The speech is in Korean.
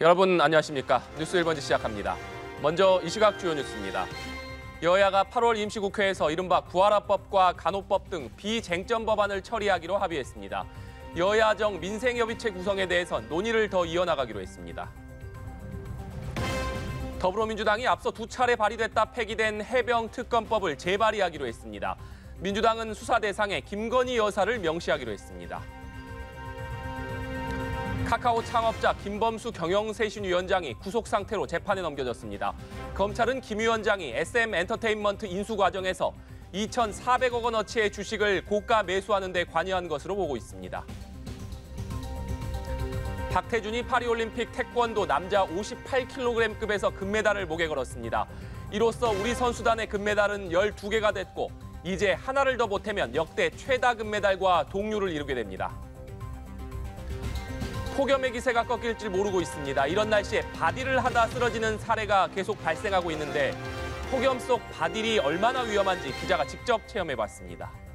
여러분 안녕하십니까? 뉴스 1번지 시작합니다. 먼저 이 시각 주요 뉴스입니다. 여야가 8월 임시국회에서 이른바 구하라법과 간호법 등 비쟁점 법안을 처리하기로 합의했습니다. 여야정 민생협의체 구성에 대해선 논의를 더 이어나가기로 했습니다. 더불어민주당이 앞서 두 차례 발의됐다 폐기된 해병특검법을 재발의하기로 했습니다. 민주당은 수사 대상에 김건희 여사를 명시하기로 했습니다. 카카오 창업자 김범수 경영쇄신위원장이 구속 상태로 재판에 넘겨졌습니다. 검찰은 김 위원장이 SM엔터테인먼트 인수 과정에서 2,400억 원어치의 주식을 고가 매수하는 데 관여한 것으로 보고 있습니다. 박태준이 파리올림픽 태권도 남자 58kg급에서 금메달을 목에 걸었습니다. 이로써 우리 선수단의 금메달은 12개가 됐고 이제 하나를 더 보태면 역대 최다 금메달과 동률을 이루게 됩니다. 폭염의 기세가 꺾일 줄 모르고 있습니다. 이런 날씨에 바디를 하다 쓰러지는 사례가 계속 발생하고 있는데 폭염 속 바딜이 얼마나 위험한지 기자가 직접 체험해봤습니다.